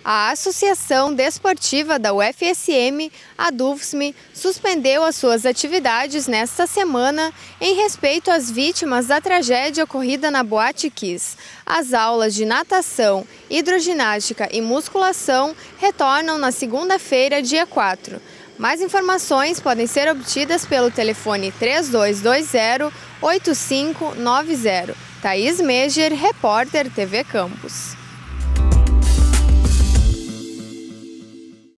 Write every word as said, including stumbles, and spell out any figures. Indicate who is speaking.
Speaker 1: A Associação Desportiva da U F S M, a DUFSM, suspendeu as suas atividades nesta semana em respeito às vítimas da tragédia ocorrida na Boate Kiss. As aulas de natação, hidroginástica e musculação retornam na segunda-feira, dia quatro. Mais informações podem ser obtidas pelo telefone três dois dois zero, oito cinco nove zero. Thaís Meger, repórter T V Campus.